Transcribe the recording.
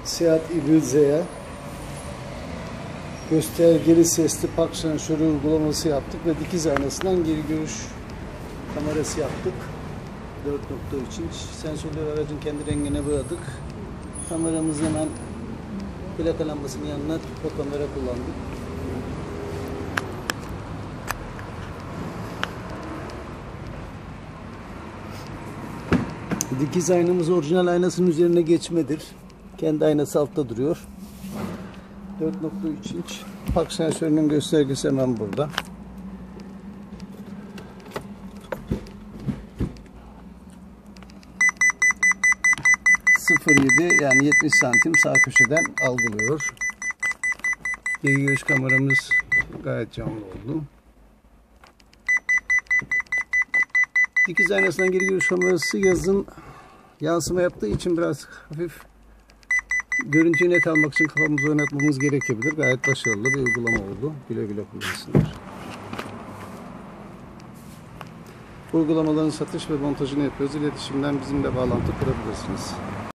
Seat İBZ'ye göstergeli sesli park sensörü uygulaması yaptık ve dikiz aynasından geri görüş kamerası yaptık. 4.3 inç sensörleri aracın kendi rengine boyadık. Kameramızı hemen plaka lambasının yanına o kamera kullandık. Dikiz aynamız orijinal aynasının üzerine geçmedir. Kendi aynası altta duruyor. 4.3 inç park sensörünün göstergesi hemen burada. .07 yani 70 santim sağ köşeden algılıyor. Geri görüş kameramız gayet canlı oldu. Dikiz aynasından geri görüş kamerası yazın yansıma yaptığı için biraz hafif görüntüyü net almak için kafamızı oynatmamız gerekebilir. Gayet başarılı bir uygulama oldu. Güle güle kullansınlar. Bu uygulamaların satış ve montajını yapıyoruz. İletişimden bizimle bağlantı kurabilirsiniz.